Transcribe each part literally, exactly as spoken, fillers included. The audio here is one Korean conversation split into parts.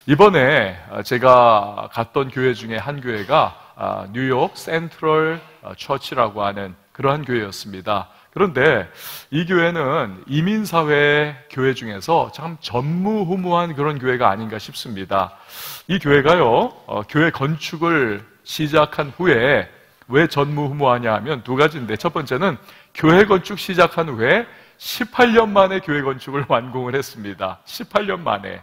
이번에 제가 갔던 교회 중에 한 교회가 뉴욕 센트럴 처치라고 하는 그러한 교회였습니다. 그런데 이 교회는 이민사회 교회 중에서 참 전무후무한 그런 교회가 아닌가 싶습니다. 이 교회가요, 어, 교회 건축을 시작한 후에 왜 전무후무하냐 하면 두 가지인데, 첫 번째는 교회 건축 시작한 후에 십팔 년 만에 교회 건축을 완공을 했습니다. 십팔 년 만에.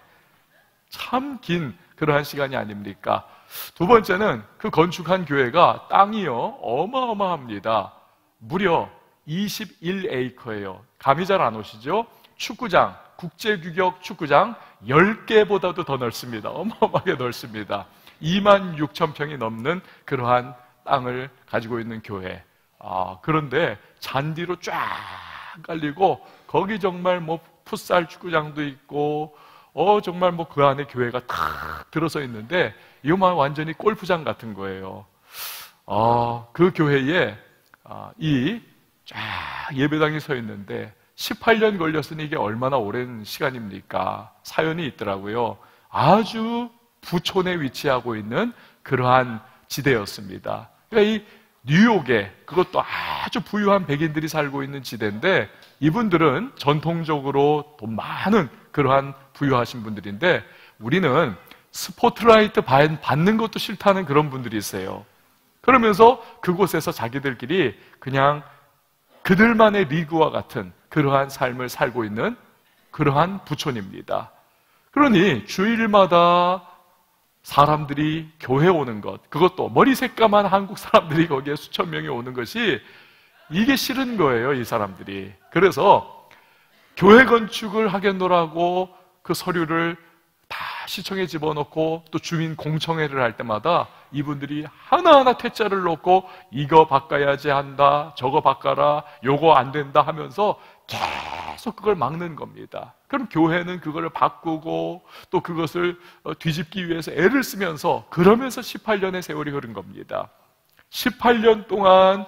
참 긴 그러한 시간이 아닙니까? 두 번째는 그 건축한 교회가 땅이요, 어마어마합니다. 무려 이십일 에이커예요. 감이 잘 안 오시죠? 축구장, 국제규격 축구장 열 개보다도 더 넓습니다. 어마어마하게 넓습니다. 이만 육천 평이 넘는 그러한 땅을 가지고 있는 교회. 아, 그런데 잔디로 쫙 깔리고 거기 정말 뭐 풋살 축구장도 있고 어 정말 뭐 그 안에 교회가 탁 들어서 있는데 이거만 완전히 골프장 같은 거예요. 아, 그 교회에 아, 이 쫙 예배당이 서 있는데 십팔 년 걸렸으니 이게 얼마나 오랜 시간입니까? 사연이 있더라고요. 아주 부촌에 위치하고 있는 그러한 지대였습니다. 그러니까 이 뉴욕에, 그것도 아주 부유한 백인들이 살고 있는 지대인데 이분들은 전통적으로 돈 많은 그러한 부유하신 분들인데 우리는 스포트라이트 받는 것도 싫다는 그런 분들이 있어요. 그러면서 그곳에서 자기들끼리 그냥 그들만의 리그와 같은 그러한 삶을 살고 있는 그러한 부촌입니다. 그러니 주일마다 사람들이 교회 오는 것, 그것도 머리 새까만 한국 사람들이 거기에 수천 명이 오는 것이 이게 싫은 거예요, 이 사람들이. 그래서 교회 건축을 하겠노라고 그 서류를 다 시청에 집어넣고 또 주민 공청회를 할 때마다 이분들이 하나하나 퇴짜를 놓고 이거 바꿔야지 한다, 저거 바꿔라, 요거 안 된다 하면서 계속 그걸 막는 겁니다. 그럼 교회는 그걸 바꾸고 또 그것을 뒤집기 위해서 애를 쓰면서 그러면서 십팔 년의 세월이 흐른 겁니다. 십팔 년 동안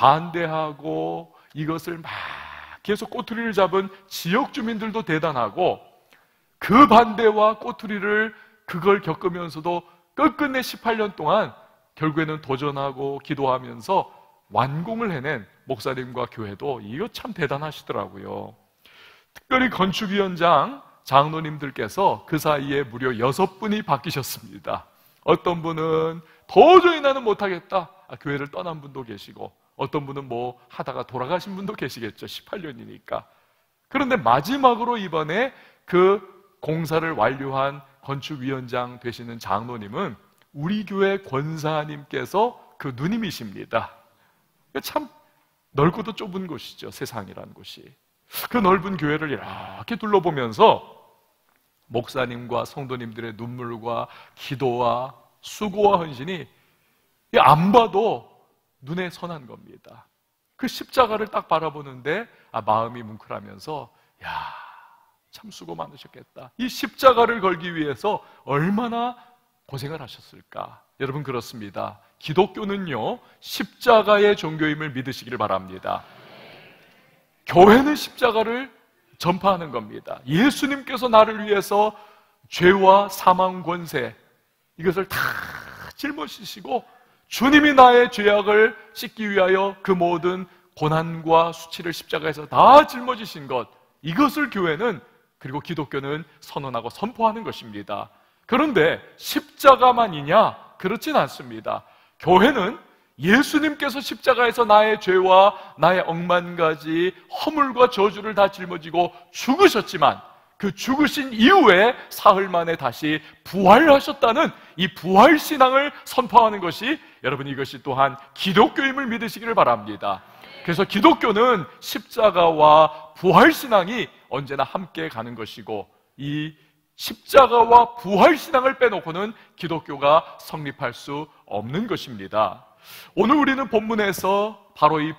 반대하고 이것을 막 계속 꼬투리를 잡은 지역 주민들도 대단하고 그 반대와 꼬투리를 그걸 겪으면서도 끝끝내 십팔 년 동안 결국에는 도전하고 기도하면서 완공을 해낸 목사님과 교회도 이거 참 대단하시더라고요. 특별히 건축위원장 장로님들께서 그 사이에 무려 여섯 분이 바뀌셨습니다. 어떤 분은 도저히 나는 못하겠다, 아, 교회를 떠난 분도 계시고 어떤 분은 뭐 하다가 돌아가신 분도 계시겠죠. 십팔 년이니까. 그런데 마지막으로 이번에 그 공사를 완료한 건축위원장 되시는 장로님은 우리 교회 권사님께서 그 누님이십니다. 참 넓고도 좁은 곳이죠, 세상이라는 곳이. 그 넓은 교회를 이렇게 둘러보면서 목사님과 성도님들의 눈물과 기도와 수고와 헌신이 안 봐도 눈에 선한 겁니다. 그 십자가를 딱 바라보는데 아, 마음이 뭉클하면서 야, 참 수고 많으셨겠다. 이 십자가를 걸기 위해서 얼마나 고생을 하셨을까. 여러분, 그렇습니다. 기독교는요, 십자가의 종교임을 믿으시기를 바랍니다. 교회는 십자가를 전파하는 겁니다. 예수님께서 나를 위해서 죄와 사망 권세 이것을 다 짊어지시고 주님이 나의 죄악을 씻기 위하여 그 모든 고난과 수치를 십자가에서 다 짊어지신 것, 이것을 교회는, 그리고 기독교는 선언하고 선포하는 것입니다. 그런데 십자가만이냐? 그렇진 않습니다. 교회는 예수님께서 십자가에서 나의 죄와 나의 억만 가지 허물과 저주를 다 짊어지고 죽으셨지만 그 죽으신 이후에 사흘 만에 다시 부활하셨다는 이 부활신앙을 선포하는 것이, 여러분, 이것이 또한 기독교임을 믿으시기를 바랍니다. 그래서 기독교는 십자가와 부활신앙이 언제나 함께 가는 것이고, 이 십자가와 부활신앙을 빼놓고는 기독교가 성립할 수 없는 것입니다. 오늘 우리는 본문에서 바로 이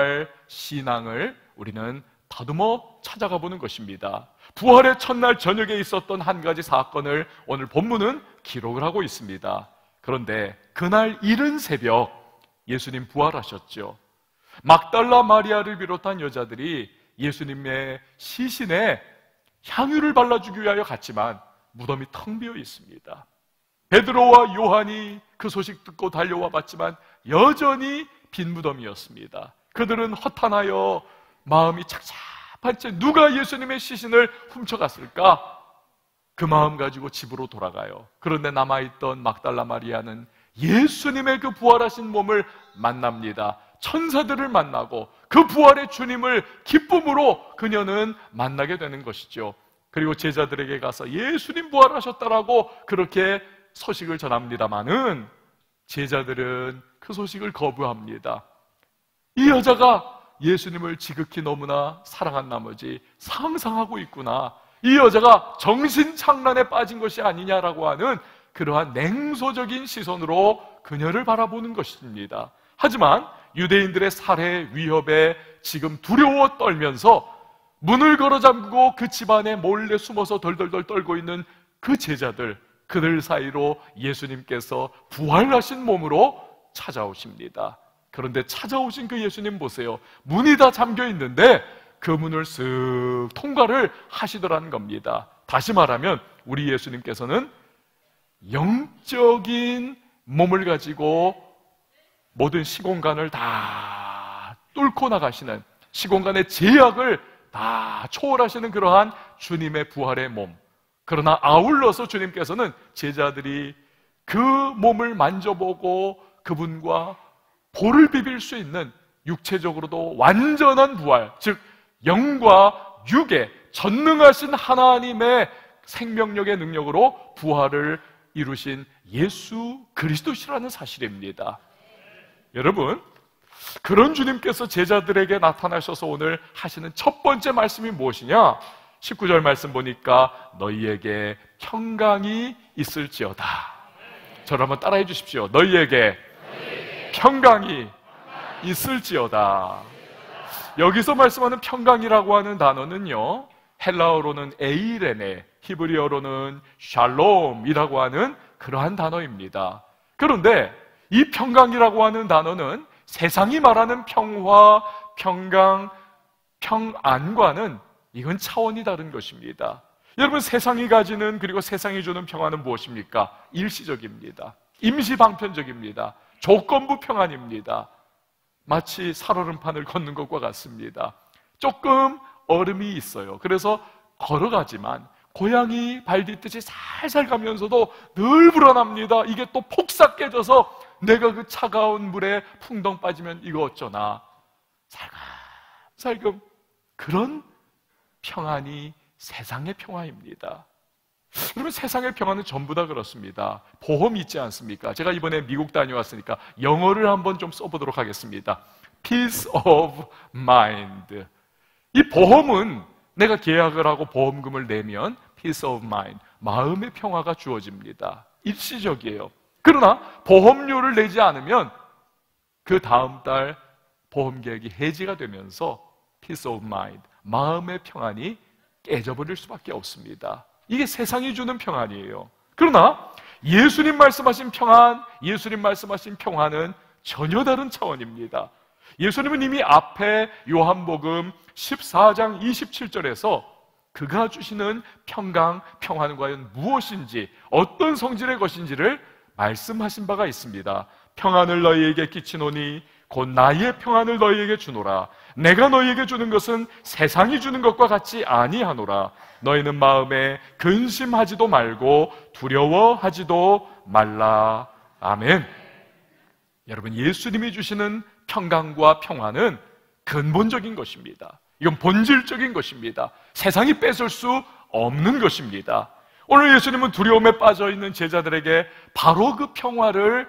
부활신앙을 우리는 다듬어 찾아가 보는 것입니다. 부활의 첫날 저녁에 있었던 한 가지 사건을 오늘 본문은 기록을 하고 있습니다. 그런데 그날 이른 새벽 예수님 부활하셨죠. 막달라 마리아를 비롯한 여자들이 예수님의 시신에 향유를 발라주기 위하여 갔지만 무덤이 텅 비어 있습니다. 베드로와 요한이 그 소식 듣고 달려와 봤지만 여전히 빈 무덤이었습니다. 그들은 허탄하여 마음이 착잡한 채 누가 예수님의 시신을 훔쳐갔을까? 그 마음 가지고 집으로 돌아가요. 그런데 남아있던 막달라 마리아는 예수님의 그 부활하신 몸을 만납니다. 천사들을 만나고 그 부활의 주님을 기쁨으로 그녀는 만나게 되는 것이죠. 그리고 제자들에게 가서 예수님 부활하셨다라고 그렇게 소식을 전합니다마는 제자들은 그 소식을 거부합니다. 이 여자가 예수님을 지극히 너무나 사랑한 나머지 상상하고 있구나, 이 여자가 정신착란에 빠진 것이 아니냐라고 하는 그러한 냉소적인 시선으로 그녀를 바라보는 것입니다. 하지만 유대인들의 살해 위협에 지금 두려워 떨면서 문을 걸어 잠그고 그 집안에 몰래 숨어서 덜덜덜 떨고 있는 그 제자들, 그들 사이로 예수님께서 부활하신 몸으로 찾아오십니다. 그런데 찾아오신 그 예수님 보세요. 문이 다 잠겨 있는데 그 문을 쓱 통과를 하시더라는 겁니다. 다시 말하면 우리 예수님께서는 영적인 몸을 가지고 모든 시공간을 다 뚫고 나가시는, 시공간의 제약을 다 초월하시는 그러한 주님의 부활의 몸. 그러나 아울러서 주님께서는 제자들이 그 몸을 만져보고 그분과 볼을 비빌 수 있는 육체적으로도 완전한 부활, 즉 영과 육의 전능하신 하나님의 생명력의 능력으로 부활을 이루신 예수 그리스도시라는 사실입니다. 여러분, 그런 주님께서 제자들에게 나타나셔서 오늘 하시는 첫 번째 말씀이 무엇이냐? 십구 절 말씀 보니까 너희에게 평강이 있을지어다. 저를 한번 따라해 주십시오. 너희에게 평강이 있을지어다. 여기서 말씀하는 평강이라고 하는 단어는요, 헬라어로는 에이레네, 히브리어로는 샬롬이라고 하는 그러한 단어입니다. 그런데 이 평강이라고 하는 단어는 세상이 말하는 평화, 평강, 평안과는 이건 차원이 다른 것입니다. 여러분, 세상이 가지는, 그리고 세상이 주는 평안은 무엇입니까? 일시적입니다. 임시방편적입니다. 조건부 평안입니다. 마치 살얼음판을 걷는 것과 같습니다. 조금 얼음이 있어요. 그래서 걸어가지만 고양이 발 딛듯이 살살 가면서도 늘 불안합니다. 이게 또 폭삭 깨져서 내가 그 차가운 물에 풍덩 빠지면 이거 어쩌나. 살금살금 그런 평안이 세상의 평화입니다. 그러면 세상의 평화는 전부 다 그렇습니다. 보험이 있지 않습니까? 제가 이번에 미국 다녀왔으니까 영어를 한번 좀 써보도록 하겠습니다. Peace of mind. 이 보험은 내가 계약을 하고 보험금을 내면 Peace of mind, 마음의 평화가 주어집니다. 일시적이에요. 그러나 보험료를 내지 않으면 그 다음 달 보험계약이 해지가 되면서 Peace of mind, 마음의 평안이 깨져버릴 수밖에 없습니다. 이게 세상이 주는 평안이에요. 그러나 예수님 말씀하신 평안, 예수님 말씀하신 평안은 전혀 다른 차원입니다. 예수님은 이미 앞에 요한복음 십사 장 이십칠 절에서 그가 주시는 평강, 평안은 과연 무엇인지, 어떤 성질의 것인지를 말씀하신 바가 있습니다. 평안을 너희에게 끼치노니 곧 나의 평안을 너희에게 주노라. 내가 너희에게 주는 것은 세상이 주는 것과 같지 아니하노라. 너희는 마음에 근심하지도 말고 두려워하지도 말라. 아멘. 여러분, 예수님이 주시는 평강과 평안은 근본적인 것입니다. 이건 본질적인 것입니다. 세상이 뺏을 수 없는 것입니다. 오늘 예수님은 두려움에 빠져있는 제자들에게 바로 그 평화를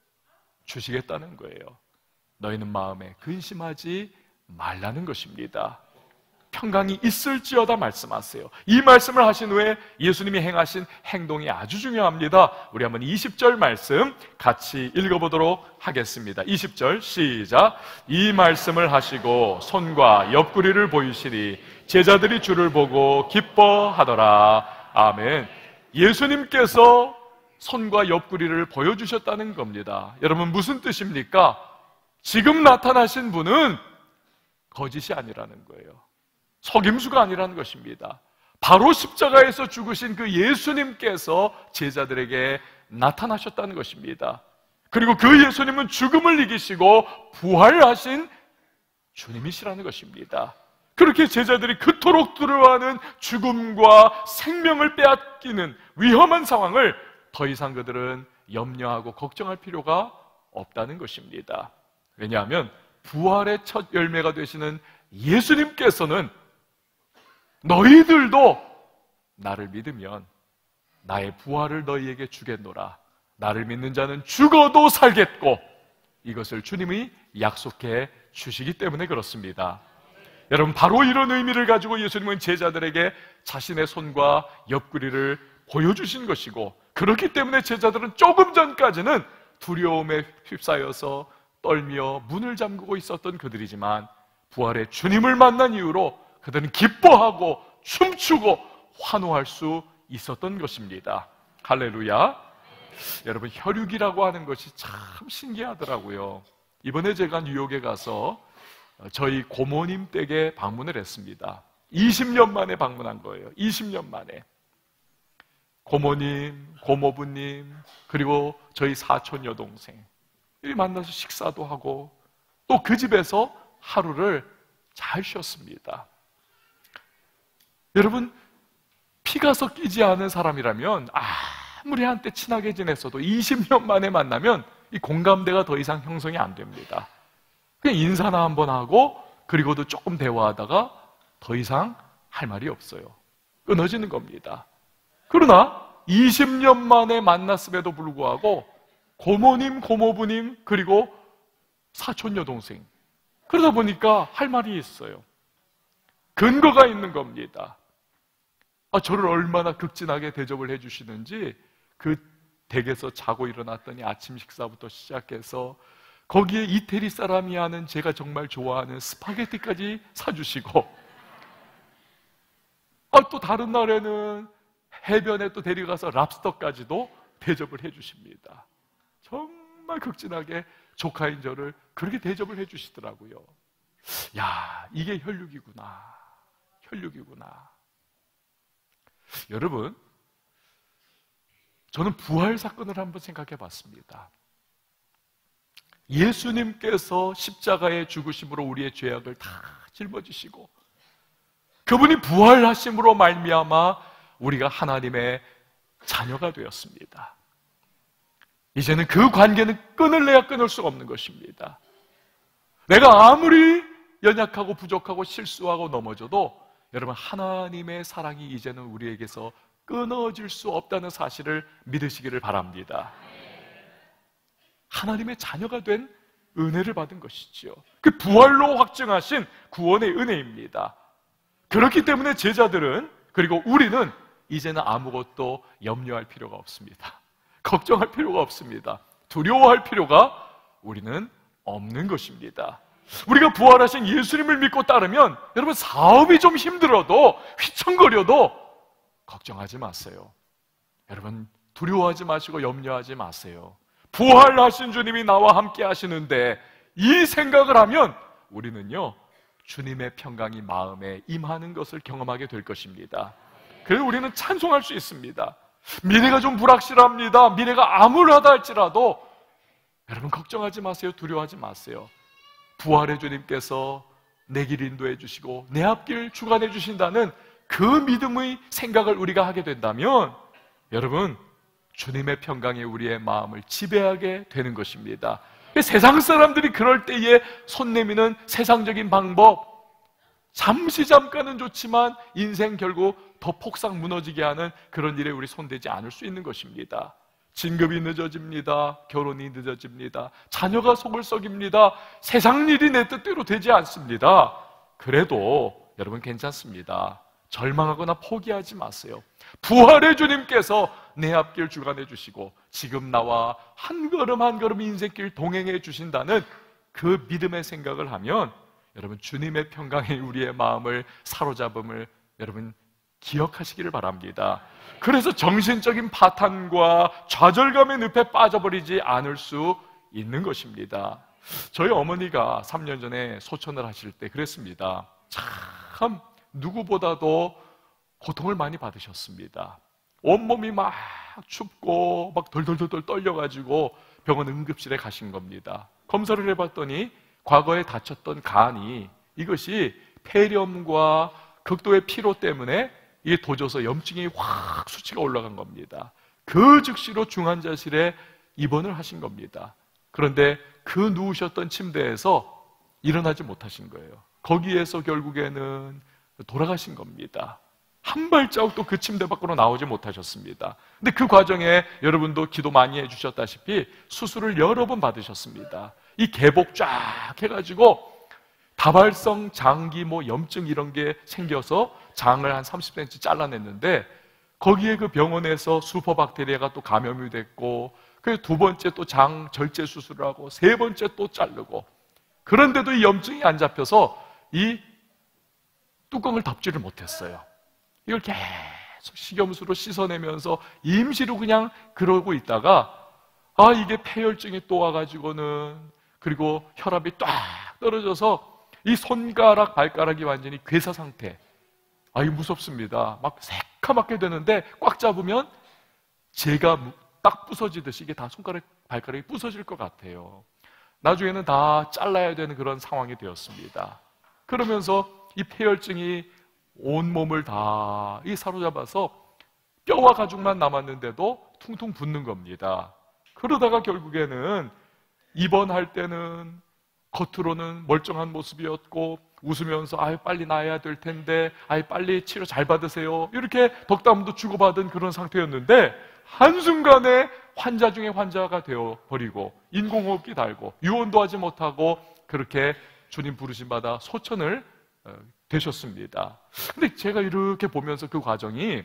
주시겠다는 거예요. 너희는 마음에 근심하지 말라는 것입니다. 평강이 있을지어다 말씀하세요. 이 말씀을 하신 후에 예수님이 행하신 행동이 아주 중요합니다. 우리 한번 이십 절 말씀 같이 읽어보도록 하겠습니다. 이십 절 시작. 이 말씀을 하시고 손과 옆구리를 보이시니 제자들이 주를 보고 기뻐하더라. 아멘. 예수님께서 손과 옆구리를 보여주셨다는 겁니다. 여러분, 무슨 뜻입니까? 지금 나타나신 분은 거짓이 아니라는 거예요. 속임수가 아니라는 것입니다. 바로 십자가에서 죽으신 그 예수님께서 제자들에게 나타나셨다는 것입니다. 그리고 그 예수님은 죽음을 이기시고 부활하신 주님이시라는 것입니다. 그렇게 제자들이 그토록 두려워하는 죽음과 생명을 빼앗기는 위험한 상황을 더 이상 그들은 염려하고 걱정할 필요가 없다는 것입니다. 왜냐하면 부활의 첫 열매가 되시는 예수님께서는 너희들도 나를 믿으면 나의 부활을 너희에게 주겠노라. 나를 믿는 자는 죽어도 살겠고, 이것을 주님이 약속해 주시기 때문에 그렇습니다. 여러분, 바로 이런 의미를 가지고 예수님은 제자들에게 자신의 손과 옆구리를 보여주신 것이고, 그렇기 때문에 제자들은 조금 전까지는 두려움에 휩싸여서 떨며 문을 잠그고 있었던 그들이지만, 부활의 주님을 만난 이후로 그들은 기뻐하고 춤추고 환호할 수 있었던 것입니다. 할렐루야. 여러분, 혈육이라고 하는 것이 참 신기하더라고요. 이번에 제가 뉴욕에 가서 저희 고모님 댁에 방문을 했습니다. 이십 년 만에 방문한 거예요. 이십 년 만에. 고모님, 고모부님, 그리고 저희 사촌 여동생 이 만나서 식사도 하고 또 그 집에서 하루를 잘 쉬었습니다. 여러분, 피가 섞이지 않은 사람이라면 아무리 한때 친하게 지냈어도 이십 년 만에 만나면 이 공감대가 더 이상 형성이 안 됩니다. 그냥 인사나 한번 하고 그리고도 조금 대화하다가 더 이상 할 말이 없어요. 끊어지는 겁니다. 그러나 이십 년 만에 만났음에도 불구하고 고모님, 고모부님, 그리고 사촌 여동생, 그러다 보니까 할 말이 있어요. 근거가 있는 겁니다. 아, 저를 얼마나 극진하게 대접을 해주시는지 그 댁에서 자고 일어났더니 아침 식사부터 시작해서 거기에 이태리 사람이 하는 제가 정말 좋아하는 스파게티까지 사주시고, 아, 또 다른 날에는 해변에 또 데려가서 랍스터까지도 대접을 해주십니다. 정말 극진하게 조카인 저를 그렇게 대접을 해주시더라고요. 야, 이게 혈육이구나. 혈육이구나. 여러분, 저는 부활 사건을 한번 생각해 봤습니다. 예수님께서 십자가에 죽으심으로 우리의 죄악을 다 짊어지시고 그분이 부활하심으로 말미암아 우리가 하나님의 자녀가 되었습니다. 이제는 그 관계는 끊을래야 끊을 수가 없는 것입니다. 내가 아무리 연약하고 부족하고 실수하고 넘어져도 여러분, 하나님의 사랑이 이제는 우리에게서 끊어질 수 없다는 사실을 믿으시기를 바랍니다. 하나님의 자녀가 된 은혜를 받은 것이죠. 그 부활로 확증하신 구원의 은혜입니다. 그렇기 때문에 제자들은, 그리고 우리는 이제는 아무것도 염려할 필요가 없습니다. 걱정할 필요가 없습니다. 두려워할 필요가 우리는 없는 것입니다. 우리가 부활하신 예수님을 믿고 따르면 여러분, 사업이 좀 힘들어도 휘청거려도 걱정하지 마세요. 여러분, 두려워하지 마시고 염려하지 마세요. 부활하신 주님이 나와 함께 하시는데 이 생각을 하면 우리는요, 주님의 평강이 마음에 임하는 것을 경험하게 될 것입니다. 그래서 우리는 찬송할 수 있습니다. 미래가 좀 불확실합니다. 미래가 암울하다 할지라도 여러분, 걱정하지 마세요. 두려워하지 마세요. 부활의 주님께서 내 길 인도해 주시고 내 앞길 주관해 주신다는 그 믿음의 생각을 우리가 하게 된다면 여러분, 주님의 평강이 우리의 마음을 지배하게 되는 것입니다. 세상 사람들이 그럴 때에 손 내미는 세상적인 방법, 잠시 잠깐은 좋지만 인생 결국 더 폭삭 무너지게 하는 그런 일에 우리 손대지 않을 수 있는 것입니다. 진급이 늦어집니다. 결혼이 늦어집니다. 자녀가 속을 썩입니다. 세상 일이 내 뜻대로 되지 않습니다. 그래도 여러분, 괜찮습니다. 절망하거나 포기하지 마세요. 부활의 주님께서 내 앞길 주관해 주시고 지금 나와 한 걸음 한 걸음 인생길 동행해 주신다는 그 믿음의 생각을 하면 여러분, 주님의 평강이 우리의 마음을 사로잡음을 여러분 기억하시기를 바랍니다. 그래서 정신적인 파탄과 좌절감의 늪에 빠져버리지 않을 수 있는 것입니다. 저희 어머니가 삼 년 전에 소천을 하실 때 그랬습니다. 참 누구보다도 고통을 많이 받으셨습니다. 온몸이 막 춥고 막 덜덜덜덜 떨려가지고 병원 응급실에 가신 겁니다. 검사를 해봤더니 과거에 다쳤던 간이 이것이 폐렴과 극도의 피로 때문에 이게 도져서 염증이 확 수치가 올라간 겁니다. 그 즉시로 중환자실에 입원을 하신 겁니다. 그런데 그 누우셨던 침대에서 일어나지 못하신 거예요. 거기에서 결국에는 돌아가신 겁니다. 한 발자국도 그 침대 밖으로 나오지 못하셨습니다. 근데 그 과정에 여러분도 기도 많이 해주셨다시피 수술을 여러 번 받으셨습니다. 이 개복 쫙 해가지고 다발성 장기 뭐 염증 이런 게 생겨서 장을 한 삼십 센티미터 잘라냈는데 거기에 그 병원에서 슈퍼박테리아가 또 감염이 됐고 그 두 번째 또 장 절제 수술을 하고 세 번째 또 자르고 그런데도 이 염증이 안 잡혀서 이 뚜껑을 덮지를 못했어요. 이걸 계속 식염수로 씻어내면서 임시로 그냥 그러고 있다가 아 이게 폐혈증이 또 와가지고는 그리고 혈압이 딱 떨어져서 이 손가락 발가락이 완전히 괴사 상태. 아 이거 무섭습니다. 막 새카맣게 되는데 꽉 잡으면 제가 딱 부서지듯이 이게 다 손가락 발가락이 부서질 것 같아요. 나중에는 다 잘라야 되는 그런 상황이 되었습니다. 그러면서 이 폐혈증이 온 몸을 다 이 사로잡아서 뼈와 가죽만 남았는데도 퉁퉁 붓는 겁니다. 그러다가 결국에는 입원할 때는 겉으로는 멀쩡한 모습이었고 웃으면서 아유 빨리 나아야 될 텐데 아유 빨리 치료 잘 받으세요 이렇게 덕담도 주고받은 그런 상태였는데 한순간에 환자 중에 환자가 되어버리고 인공호흡기 달고 유언도 하지 못하고 그렇게 주님 부르심받아 소천을 되셨습니다. 근데 제가 이렇게 보면서 그 과정이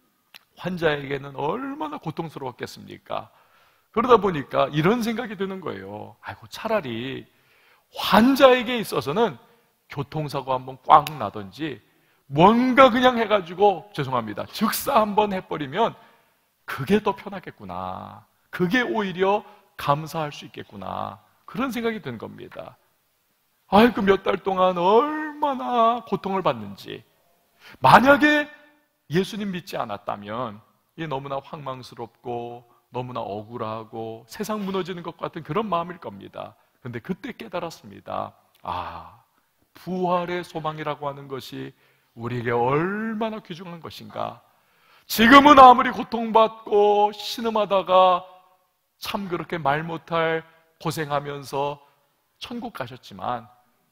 환자에게는 얼마나 고통스러웠겠습니까? 그러다 보니까 이런 생각이 드는 거예요. 아이고 차라리 환자에게 있어서는 교통사고 한번 꽝 나든지 뭔가 그냥 해가지고 죄송합니다 즉사 한번 해버리면 그게 더 편하겠구나. 그게 오히려 감사할 수 있겠구나. 그런 생각이 든 겁니다. 아이고 몇 달 동안 얼마나 고통을 받는지. 만약에 예수님 믿지 않았다면 이게 너무나 황망스럽고 너무나 억울하고 세상 무너지는 것 같은 그런 마음일 겁니다. 그런데 그때 깨달았습니다. 아, 부활의 소망이라고 하는 것이 우리에게 얼마나 귀중한 것인가. 지금은 아무리 고통받고 신음하다가 참 그렇게 말 못할 고생하면서 천국 가셨지만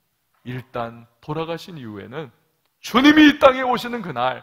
일단 돌아가신 이후에는 주님이 이 땅에 오시는 그날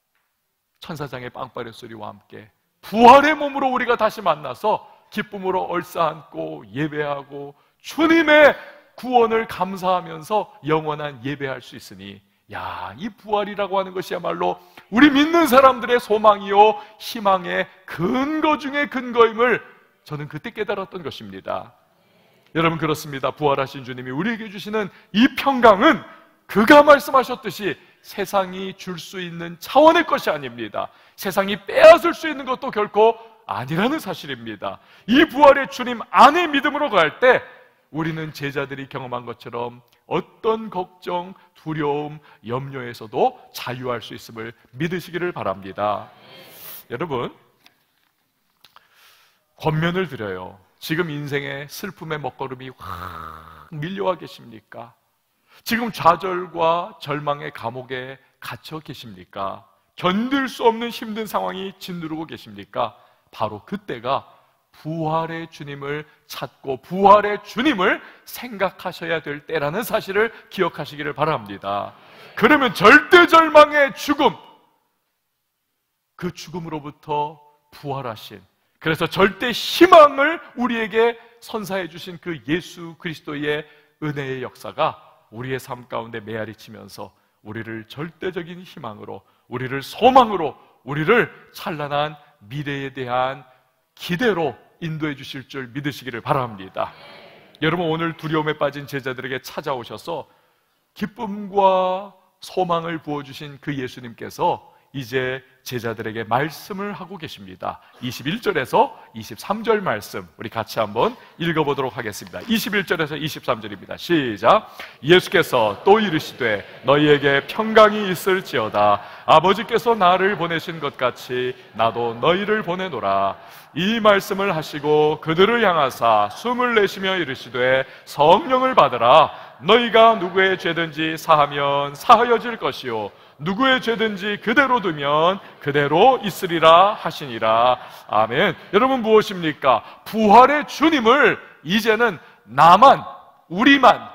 천사장의 빵빠레 소리와 함께 부활의 몸으로 우리가 다시 만나서 기쁨으로 얼싸안고 예배하고 주님의 구원을 감사하면서 영원한 예배할 수 있으니 야, 이 부활이라고 하는 것이야말로 우리 믿는 사람들의 소망이요 희망의 근거 중의 근거임을 저는 그때 깨달았던 것입니다. 여러분 그렇습니다. 부활하신 주님이 우리에게 주시는 이 평강은 그가 말씀하셨듯이 세상이 줄 수 있는 차원의 것이 아닙니다. 세상이 빼앗을 수 있는 것도 결코 아니라는 사실입니다. 이 부활의 주님 안에 믿음으로 갈 때 우리는 제자들이 경험한 것처럼 어떤 걱정, 두려움, 염려에서도 자유할 수 있음을 믿으시기를 바랍니다. 여러분, 권면을 드려요. 지금 인생의 슬픔의 먹구름이 확 밀려와 계십니까? 지금 좌절과 절망의 감옥에 갇혀 계십니까? 견딜 수 없는 힘든 상황이 짓누르고 계십니까? 바로 그때가 부활의 주님을 찾고 부활의 주님을 생각하셔야 될 때라는 사실을 기억하시기를 바랍니다. 그러면 절대 절망의 죽음, 그 죽음으로부터 부활하신, 그래서 절대 희망을 우리에게 선사해 주신 그 예수 그리스도의 은혜의 역사가 우리의 삶 가운데 메아리 치면서 우리를 절대적인 희망으로, 우리를 소망으로, 우리를 찬란한 미래에 대한 기대로 인도해 주실 줄 믿으시기를 바랍니다. 여러분, 오늘 두려움에 빠진 제자들에게 찾아오셔서 기쁨과 소망을 부어주신 그 예수님께서 이제 제자들에게 말씀을 하고 계십니다. 이십일 절에서 이십삼 절 말씀 우리 같이 한번 읽어보도록 하겠습니다. 이십일 절에서 이십삼 절입니다. 시작. 예수께서 또 이르시되 너희에게 평강이 있을지어다. 아버지께서 나를 보내신 것 같이 나도 너희를 보내노라. 이 말씀을 하시고 그들을 향하사 숨을 내쉬며 이르시되 성령을 받으라. 너희가 누구의 죄든지 사하면 사하여질 것이요 누구의 죄든지 그대로 두면 그대로 있으리라 하시니라. 아멘. 여러분, 무엇입니까? 부활의 주님을 이제는 나만, 우리만,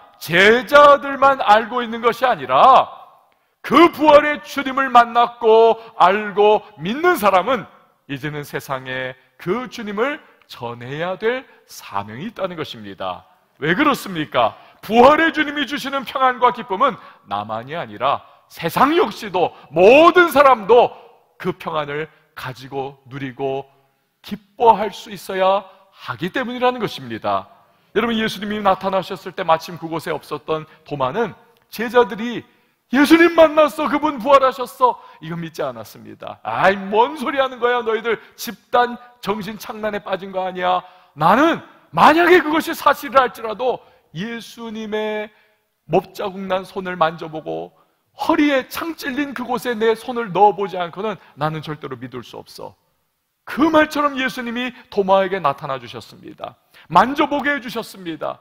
제자들만 알고 있는 것이 아니라 그 부활의 주님을 만났고 알고 믿는 사람은 이제는 세상에 그 주님을 전해야 될 사명이 있다는 것입니다. 왜 그렇습니까? 부활의 주님이 주시는 평안과 기쁨은 나만이 아니라 세상 역시도 모든 사람도 그 평안을 가지고 누리고 기뻐할 수 있어야 하기 때문이라는 것입니다. 여러분, 예수님이 나타나셨을 때 마침 그곳에 없었던 도마는 제자들이 예수님 만났어, 그분 부활하셨어, 이거 믿지 않았습니다. 아이, 뭔 소리 하는 거야, 너희들 집단 정신 착란에 빠진 거 아니야. 나는 만약에 그것이 사실이라 할지라도 예수님의 못자국 난 손을 만져보고 허리에 창 찔린 그곳에 내 손을 넣어보지 않고는 나는 절대로 믿을 수 없어. 그 말처럼 예수님이 도마에게 나타나 주셨습니다. 만져보게 해주셨습니다.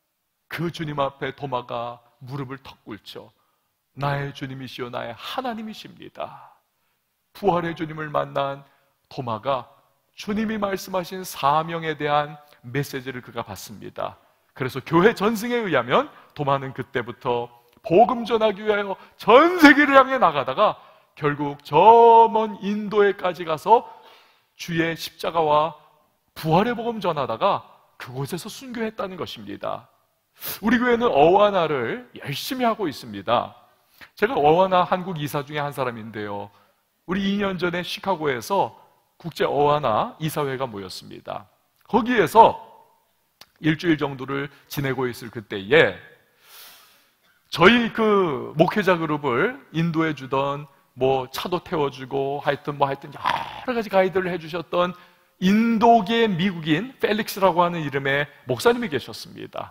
그 주님 앞에 도마가 무릎을 턱 꿇죠. 나의 주님이시요 나의 하나님이십니다. 부활의 주님을 만난 도마가 주님이 말씀하신 사명에 대한 메시지를 그가 받습니다. 그래서 교회 전승에 의하면 도마는 그때부터 복음 전하기 위하여 전 세계를 향해 나가다가 결국 저 먼 인도에까지 가서 주의 십자가와 부활의 복음 전하다가 그곳에서 순교했다는 것입니다. 우리 교회는 어와나를 열심히 하고 있습니다. 제가 어와나 한국 이사 중에 한 사람인데요, 우리 이 년 전에 시카고에서 국제 어와나 이사회가 모였습니다. 거기에서 일주일 정도를 지내고 있을 그때에 저희 그 목회자 그룹을 인도해 주던, 뭐 차도 태워주고 하여튼 뭐 하여튼 여러 가지 가이드를 해주셨던 인도계 미국인 펠릭스라고 하는 이름의 목사님이 계셨습니다.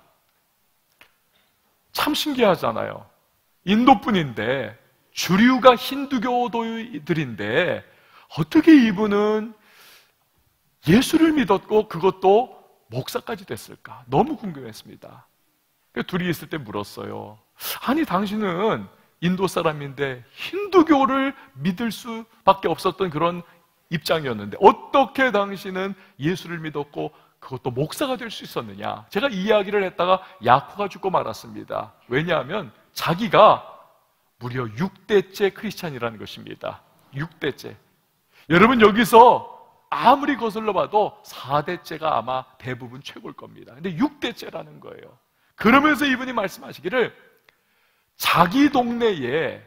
참 신기하잖아요. 인도분인데 주류가 힌두교도들인데 어떻게 이분은 예수를 믿었고 그것도 목사까지 됐을까? 너무 궁금했습니다. 둘이 있을 때 물었어요. 아니, 당신은 인도 사람인데 힌두교를 믿을 수밖에 없었던 그런 입장이었는데 어떻게 당신은 예수를 믿었고 그것도 목사가 될 수 있었느냐? 제가 이 이야기를 했다가 약호가 죽고 말았습니다. 왜냐하면 자기가 무려 육 대째 크리스찬이라는 것입니다. 육 대째. 여러분, 여기서 아무리 거슬러 봐도 사 대째가 아마 대부분 최고일 겁니다. 근데 육 대째라는 거예요. 그러면서 이분이 말씀하시기를 자기 동네에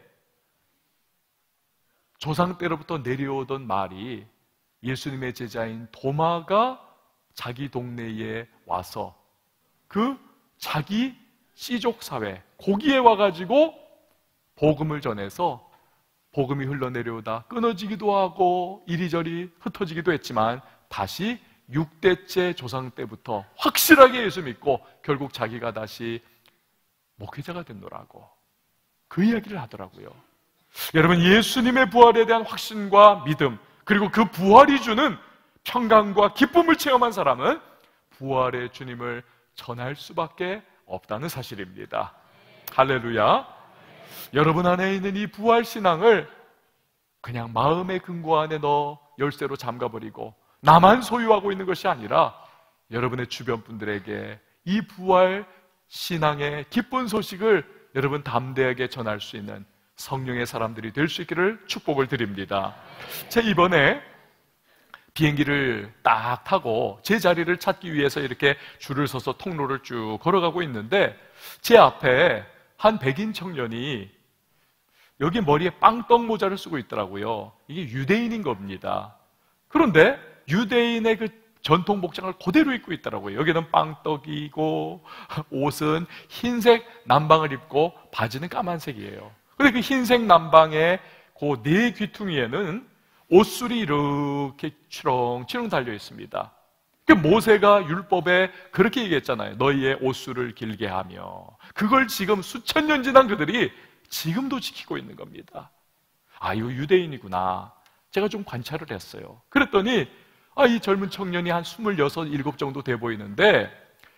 조상 때로부터 내려오던 말이 예수님의 제자인 도마가 자기 동네에 와서 그 자기 씨족 사회, 거기에 와가지고 복음을 전해서 복음이 흘러내려오다 끊어지기도 하고 이리저리 흩어지기도 했지만 다시 육 대째 조상 때부터 확실하게 예수 믿고 결국 자기가 다시 목회자가 됐노라고 그 이야기를 하더라고요. 여러분, 예수님의 부활에 대한 확신과 믿음, 그리고 그 부활이 주는 평강과 기쁨을 체험한 사람은 부활의 주님을 전할 수밖에 없다는 사실입니다. 할렐루야. 여러분 안에 있는 이 부활 신앙을 그냥 마음의 금고 안에 넣어 열쇠로 잠가버리고 나만 소유하고 있는 것이 아니라 여러분의 주변 분들에게 이 부활 신앙의 기쁜 소식을 여러분 담대하게 전할 수 있는 성령의 사람들이 될 수 있기를 축복을 드립니다. 제 이번에 비행기를 딱 타고 제 자리를 찾기 위해서 이렇게 줄을 서서 통로를 쭉 걸어가고 있는데 제 앞에 한 백인 청년이 여기 머리에 빵떡 모자를 쓰고 있더라고요. 이게 유대인인 겁니다. 그런데 유대인의 그 전통 복장을 그대로 입고 있더라고요. 여기는 빵떡이고 옷은 흰색 남방을 입고 바지는 까만색이에요. 그런데 그 흰색 남방에 그 네 귀퉁이에는 옷술이 이렇게 치렁치렁 달려 있습니다. 그 모세가 율법에 그렇게 얘기했잖아요. 너희의 옷술을 길게 하며. 그걸 지금 수천 년 지난 그들이 지금도 지키고 있는 겁니다. 아, 이거 유대인이구나. 제가 좀 관찰을 했어요. 그랬더니 아, 이 젊은 청년이 한 스물여섯, 일곱 정도 돼 보이는데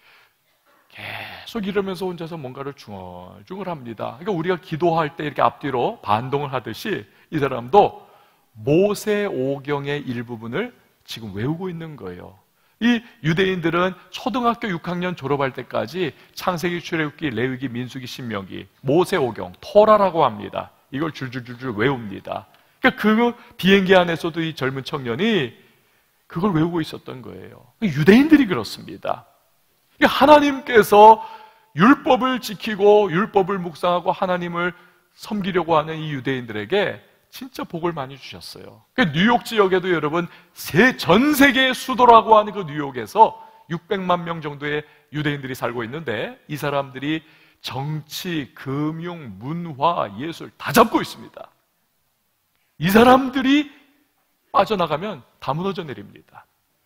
계속 이러면서 혼자서 뭔가를 중얼중얼 합니다. 그러니까 우리가 기도할 때 이렇게 앞뒤로 반동을 하듯이 이 사람도 모세오경의 일부분을 지금 외우고 있는 거예요. 이 유대인들은 초등학교 육 학년 졸업할 때까지 창세기, 출애굽기, 레위기, 민수기, 신명기, 모세오경, 토라라고 합니다. 이걸 줄줄줄줄 외웁니다. 그러니까 그 비행기 안에서도 이 젊은 청년이 그걸 외우고 있었던 거예요. 유대인들이 그렇습니다. 하나님께서 율법을 지키고 율법을 묵상하고 하나님을 섬기려고 하는 이 유대인들에게 진짜 복을 많이 주셨어요. 뉴욕 지역에도 여러분 전 세계의 수도라고 하는 그 뉴욕에서 육백만 명 정도의 유대인들이 살고 있는데 이 사람들이 정치, 금융, 문화, 예술 다 잡고 있습니다. 이 사람들이 빠져나가면 다 무너져 내립니다.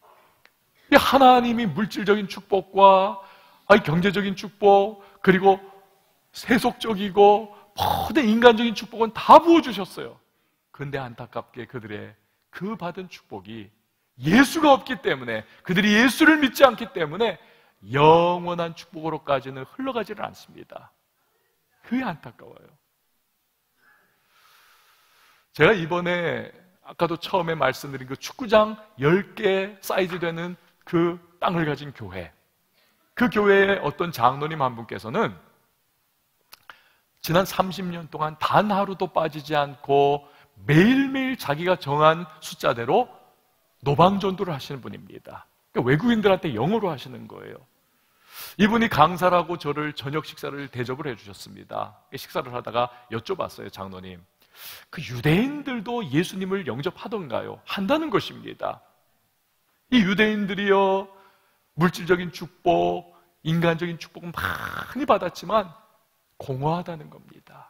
하나님이 물질적인 축복과 경제적인 축복 그리고 세속적이고 모든 인간적인 축복은 다 부어주셨어요. 그런데 안타깝게 그들의 그 받은 축복이 예수가 없기 때문에, 그들이 예수를 믿지 않기 때문에 영원한 축복으로까지는 흘러가지를 않습니다. 그게 안타까워요. 제가 이번에 아까도 처음에 말씀드린 그 축구장 열 개 사이즈 되는 그 땅을 가진 교회, 그 교회의 어떤 장로님 한 분께서는 지난 삼십 년 동안 단 하루도 빠지지 않고 매일매일 자기가 정한 숫자대로 노방전도를 하시는 분입니다. 그러니까 외국인들한테 영어로 하시는 거예요. 이분이 강사를 하고 저를 저녁 식사를 대접을 해주셨습니다. 식사를 하다가 여쭤봤어요. 장로님, 그 유대인들도 예수님을 영접하던가요? 한다는 것입니다. 이 유대인들이요, 물질적인 축복, 인간적인 축복은 많이 받았지만 공허하다는 겁니다.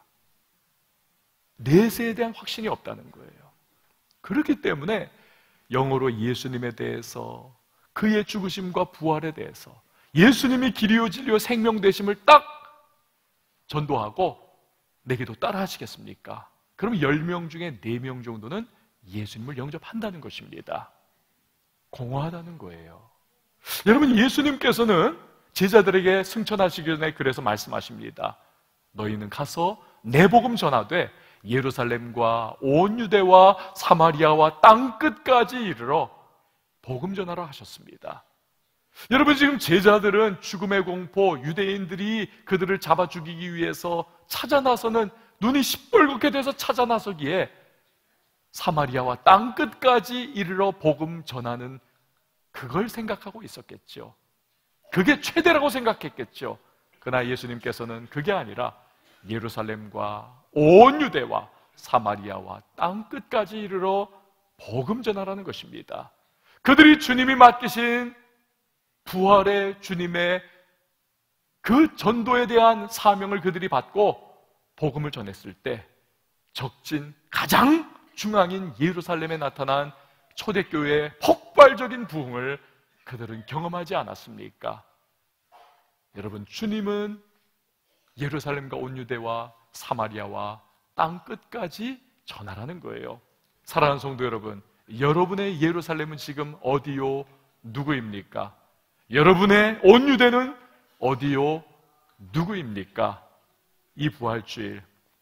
내세에 대한 확신이 없다는 거예요. 그렇기 때문에 영어로 예수님에 대해서, 그의 죽으심과 부활에 대해서, 예수님이 길이요 진리요 생명 되심을 딱 전도하고 내게도 따라 하시겠습니까? 그럼 열 명 중에 네 명 정도는 예수님을 영접한다는 것입니다. 공허하다는 거예요. 여러분, 예수님께서는 제자들에게 승천하시기 전에 그래서 말씀하십니다. 너희는 가서 내 복음 전하되 예루살렘과 온 유대와 사마리아와 땅끝까지 이르러 복음 전하라 하셨습니다. 여러분, 지금 제자들은 죽음의 공포, 유대인들이 그들을 잡아 죽이기 위해서 찾아 나서는, 눈이 시뻘겋게 돼서 찾아 나서기에 사마리아와 땅끝까지 이르러 복음 전하는 그걸 생각하고 있었겠죠. 그게 최대라고 생각했겠죠. 그러나 예수님께서는 그게 아니라 예루살렘과 온 유대와 사마리아와 땅끝까지 이르러 복음 전하라는 것입니다. 그들이 주님이 맡기신 부활의 주님의 그 전도에 대한 사명을 그들이 받고 복음을 전했을 때 적진 가장 중앙인 예루살렘에 나타난 초대교회의 폭발적인 부흥을 그들은 경험하지 않았습니까? 여러분, 주님은 예루살렘과 온 유대와 사마리아와 땅끝까지 전하라는 거예요. 사랑하는 성도 여러분, 여러분의 예루살렘은 지금 어디요? 누구입니까? 여러분의 온 유대는 어디요? 누구입니까? 이 부활주일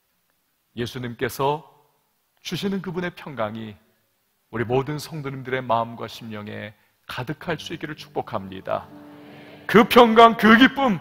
예수님께서 주시는 그분의 평강이 우리 모든 성도님들의 마음과 심령에 가득할 수 있기를 축복합니다. 그 평강, 그 기쁨,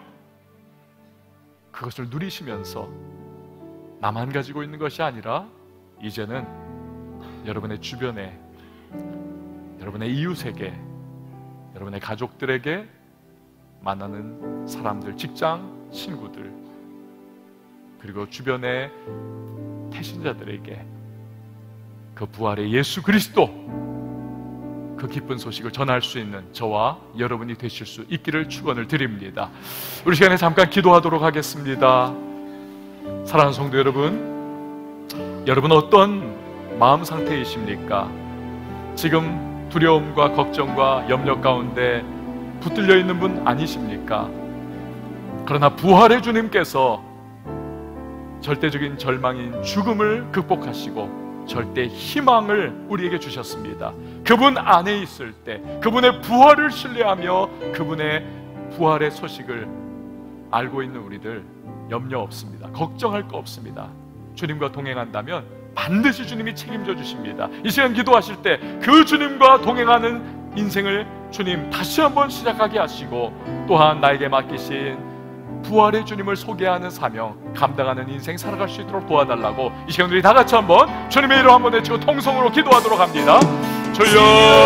그것을 누리시면서 나만 가지고 있는 것이 아니라 이제는 여러분의 주변에, 여러분의 이웃에게, 여러분의 가족들에게, 만나는 사람들, 직장, 친구들, 그리고 주변의 태신자들에게 그 부활의 예수 그리스도, 그 기쁜 소식을 전할 수 있는 저와 여러분이 되실 수 있기를 축원을 드립니다. 우리 시간에 잠깐 기도하도록 하겠습니다. 사랑하는 성도 여러분, 여러분 어떤 마음 상태이십니까? 지금 두려움과 걱정과 염려 가운데 붙들려 있는 분 아니십니까? 그러나 부활의 주님께서 절대적인 절망인 죽음을 극복하시고 절대 희망을 우리에게 주셨습니다. 그분 안에 있을 때 그분의 부활을 신뢰하며 그분의 부활의 소식을 알고 있는 우리들 염려 없습니다. 걱정할 거 없습니다. 주님과 동행한다면 반드시 주님이 책임져 주십니다. 이 시간 기도하실 때 그 주님과 동행하는 인생을 주님 다시 한번 시작하게 하시고, 또한 나에게 맡기신 부활의 주님을 소개하는 사명 감당하는 인생 살아갈 수 있도록 도와달라고 이 시간 우리 다 같이 한번 주님의 이름 한번 외치고 통성으로 기도하도록 합니다. 주여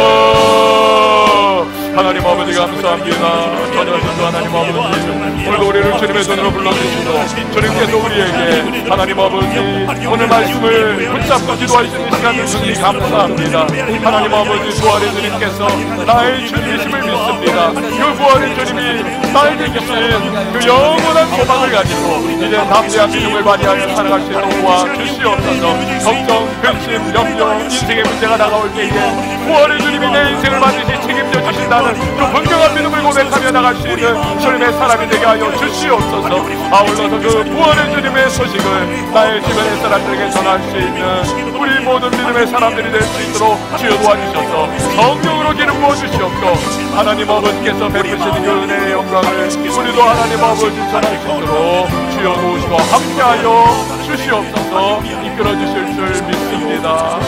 하나님 아버지 감사합니다. 전하신 하나님 아버지, 오늘도 우리를 주님의 손으로 불러주시고 주님께서 우리에게 하나님 아버지 오늘 말씀을 붙잡고 기도할 수 있는 시간을 주시니 감사합니다. 하나님 아버지, 부활의 주님께서 나의 주님이심을 믿습니다. 그 부활의 주님이 나에게 주신 그 영원한 소망을 가지고 이제 담대한 믿음을 발휘하여 살아갈 수 있도록 도와주시옵소서. 걱정, 근심, 염려, 인생의 문제가 다가올 때에 부활의 주님이 내 인생을 반드시 책임져 주신다는 그 분명한 믿음을 고백하며 나갈 수 있는 주님의 사람이 되게 하여 주시옵소서. 아울러서 그 부활의 주님의 소식을 나의 주변의 사람들에게 전할 수 있는 우리 모든 믿음의 사람들이 될 수 있도록 주여 도와주셔서 성령으로 기름 부어주시옵고, 하나님 아버지께서 베푸시는 그 은혜의 영광을 우리도 하나님 아버지 전할 수 있도록 주여 도우시고 함께하여 주시옵소서. 이끌어 주실 줄 믿습니다.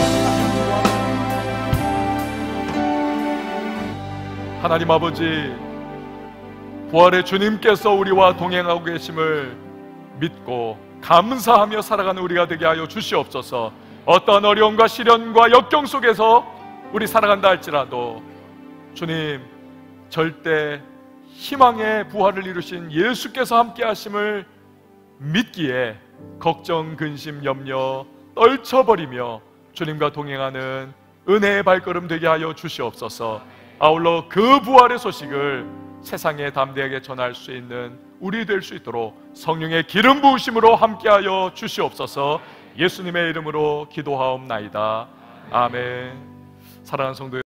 하나님 아버지, 부활의 주님께서 우리와 동행하고 계심을 믿고 감사하며 살아가는 우리가 되게 하여 주시옵소서. 어떠한 어려움과 시련과 역경 속에서 우리 살아간다 할지라도 주님 절대 희망의 부활을 이루신 예수께서 함께 하심을 믿기에 걱정, 근심, 염려 떨쳐버리며 주님과 동행하는 은혜의 발걸음 되게 하여 주시옵소서. 아울러 그 부활의 소식을 세상에 담대하게 전할 수 있는 우리 될 수 있도록 성령의 기름 부으심으로 함께하여 주시옵소서. 예수님의 이름으로 기도하옵나이다. 아멘. 사랑하는 성도